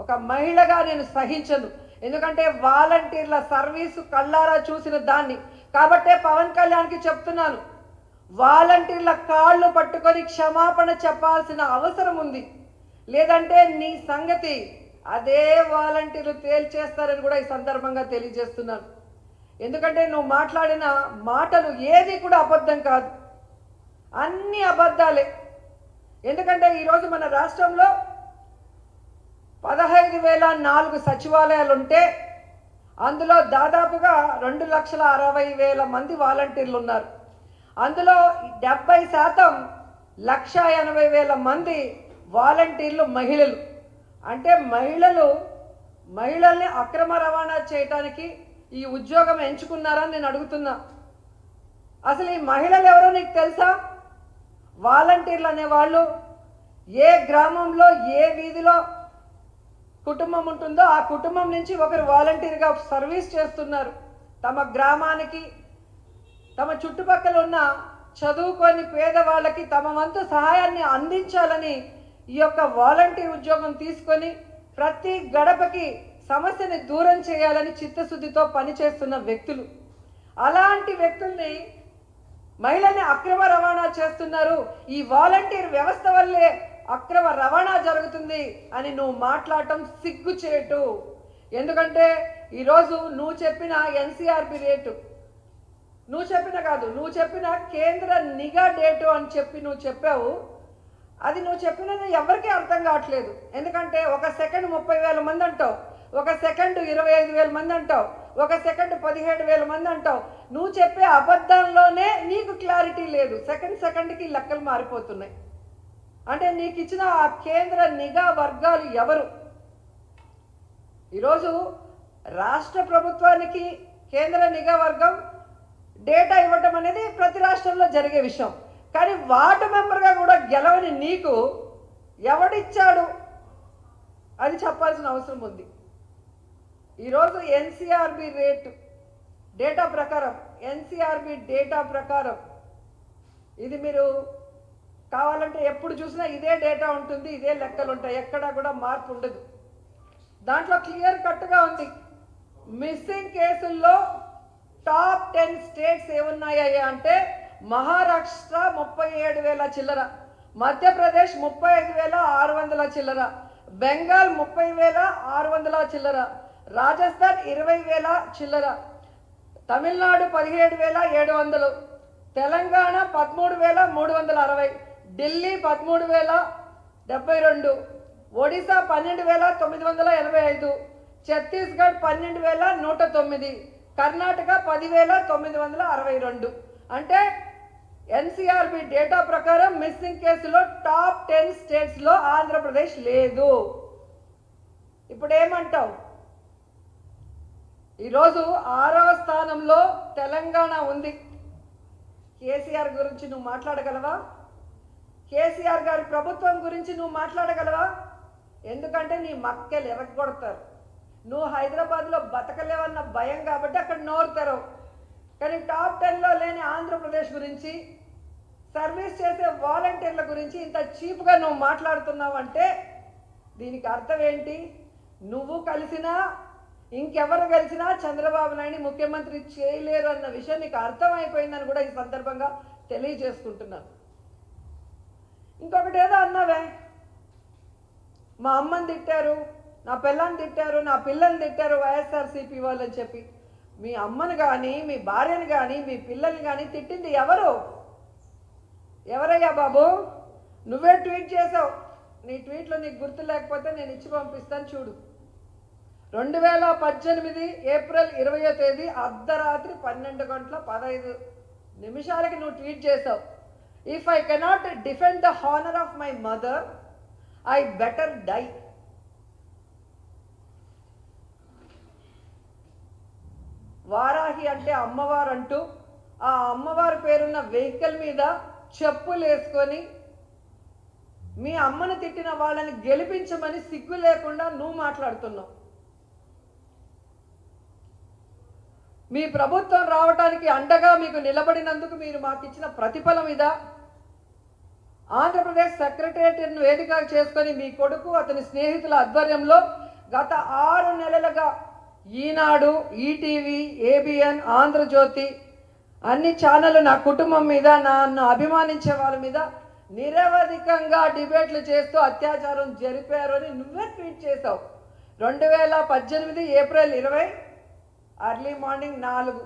ఒక మహిళగా నేను సహించను. ఎందుకంటే వాలంటీర్ల సర్వీసు కళ్ళారా చూసిన దాన్ని. కాబట్టే పవన్ కళ్యాణ్కి చెప్తున్నాను, వాలంటీర్ల కాళ్ళు పట్టుకొని క్షమాపణ చెప్పాల్సిన అవసరం ఉంది. లేదంటే నీ సంగతి అదే వాలంటీర్లు తేల్చేస్తారని కూడా ఈ సందర్భంగా తెలియజేస్తున్నాను. ఎందుకంటే నువ్వు మాట్లాడిన మాటలు ఏది కూడా అబద్ధం కాదు, అన్ని అబద్ధాలే. ఎందుకంటే ఈరోజు మన రాష్ట్రంలో 15,004 సచివాలయాలు ఉంటే అందులో దాదాపుగా 2,60,000 మంది వాలంటీర్లు ఉన్నారు. అందులో 70% 1,80,000 మంది వాలంటీర్లు మహిళలు. అంటే మహిళల్ని అక్రమ రవాణా చేయడానికి ఈ ఉద్యోగం ఎంచుకున్నారని నేను అడుగుతున్నా. అసలు ఈ మహిళలు ఎవరో నీకు తెలుసా? వాలంటీర్లు అనేవాళ్ళు ఏ గ్రామంలో ఏ వీధిలో కుటుంబం ఉంటుందో ఆ కుటుంబం నుంచి ఒకరు వాలంటీర్గా సర్వీస్ చేస్తున్నారు. తమ గ్రామానికి, తమ చుట్టుపక్కల ఉన్న చదువుకొని పేదవాళ్ళకి తమ వంతు సహాయాన్ని అందించాలని ఈ యొక్క వాలంటీర్ ఉద్యోగం తీసుకొని ప్రతి గడపకి సమస్యని దూరం చేయాలని చిత్తశుద్ధితో పనిచేస్తున్న వ్యక్తులు. అలాంటి వ్యక్తుల్ని మహిళల్ని అక్రమ రవాణా చేస్తున్నారు, ఈ వాలంటీర్ వ్యవస్థ వల్లే అక్రమ రవాణా జరుగుతుంది అని నువ్వు మాట్లాడటం సిగ్గుచేటు. ఎందుకంటే ఈరోజు నువ్వు చెప్పిన ఎన్సీఆర్బి రేటు, నువ్వు చెప్పిన కేంద్ర నిఘా డేటు అని చెప్పి నువ్వు చెప్పావు. అది నువ్వు చెప్పినది ఎవరికీ అర్థం కావట్లేదు. ఎందుకంటే ఒక సెకండ్ 30,000 మంది అంటావు, ఒక సెకండ్ 25,000 మంది అంటావు, ఒక సెకండ్ 17,000 మంది అంటావు. నువ్వు చెప్పే అబద్ధంలోనే నీకు క్లారిటీ లేదు. సెకండ్కి లెక్కలు మారిపోతున్నాయి. అంటే నీకు ఇచ్చిన ఆ కేంద్ర నిఘా వర్గాలు ఎవరు? ఈరోజు రాష్ట్ర ప్రభుత్వానికి కేంద్ర నిఘా వర్గం డేటా ఇవ్వటం అనేది ప్రతి రాష్ట్రంలో జరిగే విషయం. కానీ వార్డు మెంబర్గా కూడా గెలవని నీకు ఎవడిచ్చాడు అది చెప్పాల్సిన అవసరం ఉంది. ఈరోజు ఎన్సీఆర్బి డేటా ప్రకారం ఇది మీరు కావాలంటే ఎప్పుడు చూసినా ఇదే డేటా ఉంటుంది, ఇదే లెక్కలు ఉంటాయి, ఎక్కడా కూడా మార్పు ఉండదు. దాంట్లో క్లియర్ కట్గా ఉంది. మిస్సింగ్ కేసుల్లో టాప్ 10 స్టేట్స్ ఏమున్నాయి అంటే మహారాష్ట్ర 37,000 చిల్లర, మధ్యప్రదేశ్ 35,600 చిల్లర, బెంగాల్ 30,600 చిల్లర, రాజస్థాన్ 20,000 చిల్లర, తమిళనాడు 17,700, తెలంగాణ 13,360, ఢిల్లీ 13,072, ఒడిశా 12,985, ఛత్తీస్గఢ్ 12,109, కర్ణాటక 10,962. అంటే ఎన్సీఆర్బి డేటా ప్రకారం మిస్సింగ్ కేసులో టాప్ 10 స్టేట్స్లో ఆంధ్రప్రదేశ్ లేదు. ఇప్పుడు ఏమంటావు? ఈరోజు 6వ స్థానంలో తెలంగాణ ఉంది. కేసీఆర్ గురించి నువ్వు మాట్లాడగలవా? కేసీఆర్ గారి ప్రభుత్వం గురించి నువ్వు మాట్లాడగలవా? ఎందుకంటే నీ మక్కెలు ఎరగొడతారు. నువ్వు హైదరాబాద్లో బతకలేవన్న భయం కాబట్టి అక్కడ నోరుతారు. కానీ టాప్ 10లో లేని ఆంధ్రప్రదేశ్ గురించి, సర్వీస్ చేసే వాలంటీర్ల గురించి ఇంత చీప్గా నువ్వు మాట్లాడుతున్నావు అంటే దీనికి అర్థం ఏంటి? నువ్వు కలిసినా ఇంకెవరు కలిసినా చంద్రబాబు నాయుడు ముఖ్యమంత్రి చేయలేరు అన్న విషయం నీకు అర్థమైపోయిందని కూడా ఈ సందర్భంగా తెలియజేసుకుంటున్నాను. ఇంకొకటి ఏదో అన్నావే, మా అమ్మని తిట్టారు, నా పిల్లని తిట్టారు, నా పిల్లల్ని తిట్టారు వైఎస్ఆర్సీపీ వాళ్ళు అని చెప్పి. మీ అమ్మని కానీ, మీ భార్యని కానీ, మీ పిల్లల్ని కానీ తిట్టింది ఎవరు? ఎవరయ్యా బాబు? నువ్వే ట్వీట్ చేసావు. నీ ట్వీట్లో నీకు గుర్తు లేకపోతే నేను ఇచ్చి పంపిస్తాను చూడు. 2018 ఏప్రిల్ 20వ తేదీ అర్ధరాత్రి 12:15 నువ్వు ట్వీట్ చేసావు. If I cannot defend the honour of my mother I better die. Varahi అంటే అమ్మవారు అంటూ ఆ అమ్మవారి పేరున్న వెహికల్ మీద చెప్పులు వేసుకొని మీ అమ్మను తిట్టిన వాళ్ళని గెలిపించమని సిగ్గు లేకుండా నువ్వు మాట్లాడుతున్నావు. మీ ప్రభుత్వం రావడానికి అండగా మీకు నిలబడినందుకు మీరు మాకు ఇచ్చిన ప్రతిఫలం ఇదా? ఆంధ్రప్రదేశ్ సెక్రటేరియట్ను వేదిక చేసుకొని మీ కొడుకు అతని స్నేహితుల ఆధ్వర్యంలో గత 6 నెలలుగా ఈనాడు, ఈటీవీ, ఏబిఎన్, ఆంధ్రజ్యోతి అన్ని ఛానళ్ళు నా కుటుంబం మీద, నన్ను అభిమానించే వాళ్ళ మీద నిరవధికంగా డిబేట్లు చేస్తూ అత్యాచారం జరిపారు అని నువ్వే ట్వీట్ చేసావు. 2018 ఏప్రిల్ 20 అర్లీ మార్నింగ్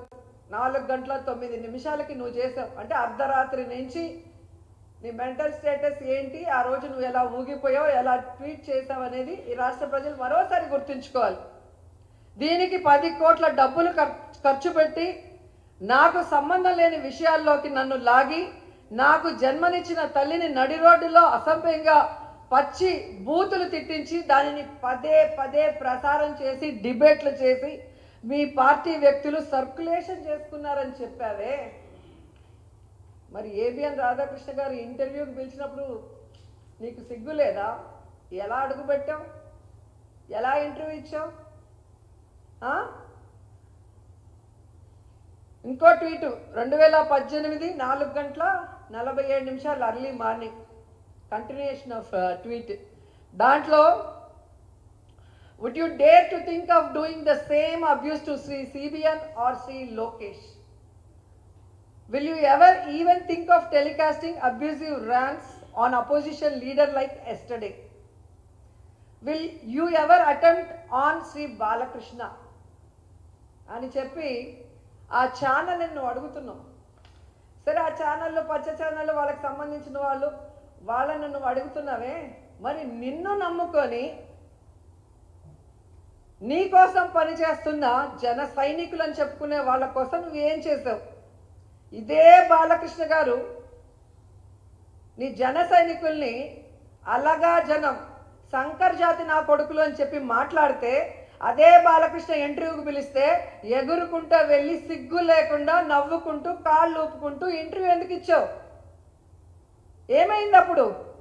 4:09 నువ్వు చేసావు. అంటే అర్ధరాత్రి నుంచి నీ మెంటల్ స్టేటస్ ఏంటి, ఆ రోజు నువ్వు ఎలా ఊగిపోయావు, ఎలా ట్వీట్ చేసావు అనేది ఈ రాష్ట్ర ప్రజలు మరోసారి గుర్తుంచుకోవాలి. దీనికి 10 కోట్ల డబ్బులు ఖర్చు పెట్టి నాకు సంబంధం లేని విషయాల్లోకి నన్ను లాగి నాకు జన్మనిచ్చిన తల్లిని నడి రోడ్డులో అసభ్యంగా పచ్చి బూతులు తిట్టించి దానిని పదే ప్రసారం చేసి డిబేట్లు చేసి మీ పార్టీ వ్యక్తులు సర్క్యులేషన్ చేసుకున్నారని చెప్పావే. మరి ఏబిఎన్ రాధాకృష్ణ గారు ఇంటర్వ్యూకి పిలిచినప్పుడు నీకు సిగ్గు లేదా? ఎలా అడుగుపెట్టావు? ఎలా ఇంటర్వ్యూ ఇచ్చావు? ఇంకో tweet 2018 4:47 early morning continuation of tweet. దాంట్లో would you dare to think of doing the same abuse to Sri CBN or Sri Lokesh? Will you ever even think of telecasting abusive rants on opposition leader like yesterday? Will you ever attempt on Sri Balakrishna? అని చెప్పి ఆ channel నువ్వు అడుగుతున్నావు. సరే, ఆ ఛానల్లో పచ్చ ఛానళ్ళు వాళ్ళకి సంబంధించిన వాళ్ళని నువ్వు అడుగుతున్నావే. మరి నిన్ను నమ్ముకొని నీ కోసం పనిచేస్తున్న జన సైనికులు అని చెప్పుకునే వాళ్ళ కోసం నువ్వేం చేసావు? ఇదే బాలకృష్ణ గారు నీ జన సైనికుల్ని అలగా జనం, శంకర్ జాతి నా కొడుకులు అని చెప్పి మాట్లాడితే అదే బాలకృష్ణ ఇంటర్వ్యూకి పిలిస్తే ఎగురుకుంటూ వెళ్ళి సిగ్గు లేకుండా నవ్వుకుంటూ కాళ్ళు ఊపుకుంటూ ఇంటర్వ్యూ ఎందుకు ఇచ్చావు? ఏమైంది అప్పుడు?